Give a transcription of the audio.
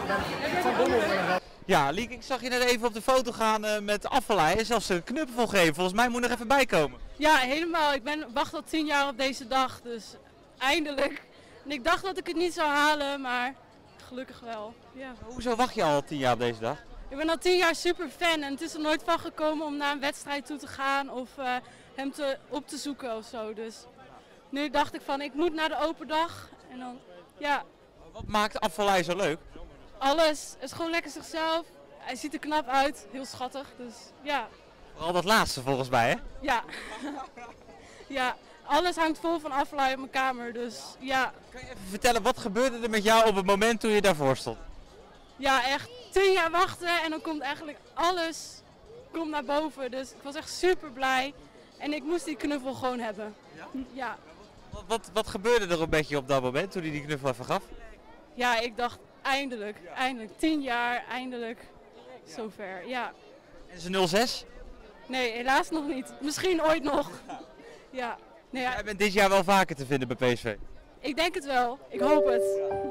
Ja, Liek, ik zag je net even op de foto gaan met Afvallei en zelfs een knuffel geven. Volgens mij moet je nog even bijkomen. Ja, helemaal. Ik wacht al 10 jaar op deze dag, dus eindelijk. En ik dacht dat ik het niet zou halen, maar gelukkig wel. Ja. Hoezo wacht je al 10 jaar op deze dag? Ik ben al 10 jaar super fan en het is er nooit van gekomen om naar een wedstrijd toe te gaan of hem op te zoeken of zo. Dus nu dacht ik van, ik moet naar de open dag en dan, ja. Wat maakt Afvallei zo leuk? Alles. Het is gewoon lekker zichzelf. Hij ziet er knap uit. Heel schattig. Dus ja. Vooral dat laatste volgens mij, hè? Ja. Ja. Alles hangt vol van Afvallei op mijn kamer. Dus ja. Kan je even vertellen, wat gebeurde er met jou op het moment toen je daarvoor stond? Ja, echt 10 jaar wachten en dan komt eigenlijk alles naar boven. Dus ik was echt super blij. En ik moest die knuffel gewoon hebben. Ja? Ja. Wat gebeurde er een beetje op dat moment toen hij die knuffel even gaf? Ja, ik dacht eindelijk. Eindelijk. 10 jaar, eindelijk. Zover, ja. En zijn 06? Nee, helaas nog niet. Misschien ooit nog. Ja. Nee, ja. Jij bent dit jaar wel vaker te vinden bij PSV. Ik denk het wel. Ik hoop het.